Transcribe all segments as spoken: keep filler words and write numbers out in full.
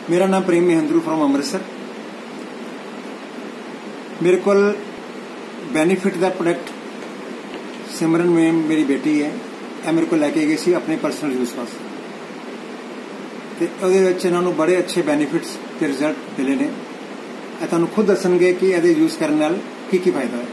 मेरा नाम प्रेम महेंद्रू फ्रॉम अमृतसर। मेरे को बेनिफिट दा प्रोडक्ट सिमरन में मेरी बेटी है, ਇਹ मेरे को लैके गई सी अपने परसनल यूज वास्ते ਤੇ ਉਹਦੇ ਵਿੱਚ ਇਹਨਾਂ ਨੂੰ ਬੜੇ ਅੱਛੇ ਬੈਨੀਫਿਟਸ ਤੇ ਰਿਜ਼ਲਟ ਮਿਲੇ ਨੇ। ਇਹ ਤੁਹਾਨੂੰ ਖੁਦ ਦੱਸਣਗੇ ਕਿ ਇਹਦੇ ਯੂਜ਼ ਕਰਨ ਨਾਲ ਕੀ ਕੀ ਫਾਇਦਾ ਹੈ।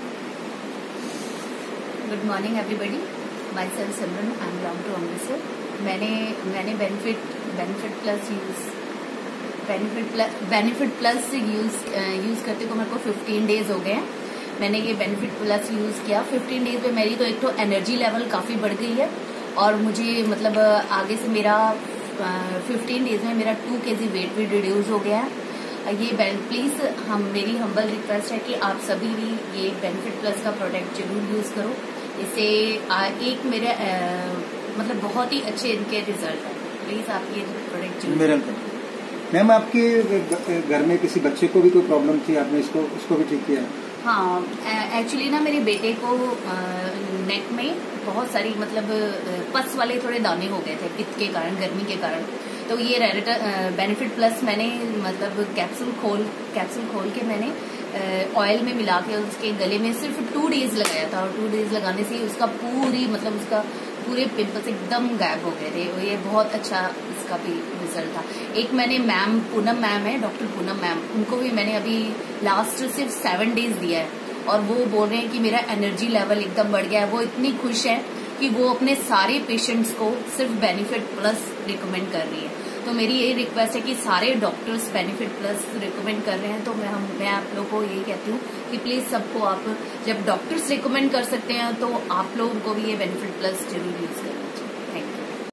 Good morning everybody, myself Simran, I am belong to Amritsar. मैंने मैंने benefit benefit plus use benefit plus benefit plus use use करते को मेरे को फिफ्टीन डेज हो गए हैं। मैंने ये बेनिफिट प्लस यूज किया। फिफ्टीन डेज में मेरी तो एक तो एनर्जी लेवल काफी बढ़ गई है और मुझे मतलब आगे से मेरा फिफ्टीन डेज में मेरा टू के जी वेट भी रिड्यूस हो गया है। ये प्लीज हम मेरी हम्बल रिक्वेस्ट है कि आप सभी भी ये बेनिफिट प्लस का प्रोडक्ट जरूर यूज करो। इससे एक मेरे आ, मतलब बहुत ही अच्छे इनके रिजल्ट है। प्लीज आप ये प्रोडक्ट जरूर करो। मैम, आपके घर में किसी बच्चे को भी कोई प्रॉब्लम थी, आपने इसको उसको भी ठीक किया? हाँ, एक्चुअली ना मेरे बेटे को नेक में बहुत सारी मतलब पस वाले थोड़े दाने हो गए थे पित्त के कारण, गर्मी के कारण। तो ये रेडिटर बेनिफिट प्लस मैंने मतलब कैप्सूल खोल कैप्सूल खोल के मैंने ऑयल में मिला के उसके गले में सिर्फ टू डेज लगाया था और टू डेज लगाने से उसका पूरी मतलब उसका पूरे पिंपल्स एकदम गायब हो गए थे। और ये बहुत अच्छा इसका भी रिजल्ट था। एक मैंने मैम पूनम मैम है, डॉक्टर पूनम मैम, उनको भी मैंने अभी लास्ट सिर्फ सेवन डेज दिया है और वो बोल रहे हैं कि मेरा एनर्जी लेवल एकदम बढ़ गया है। वो इतनी खुश है कि वो अपने सारे पेशेंट्स को सिर्फ बेनिफिट प्लस रिकमेंड कर रही है। तो मेरी यही रिक्वेस्ट है कि सारे डॉक्टर्स बेनिफिट प्लस रिकमेंड कर रहे हैं तो मैं हम मैं आप लोगों को यही कहती हूँ कि प्लीज सबको आप जब डॉक्टर्स रिकमेंड कर सकते हैं तो आप लोगों को भी ये बेनिफिट प्लस जरूर यूज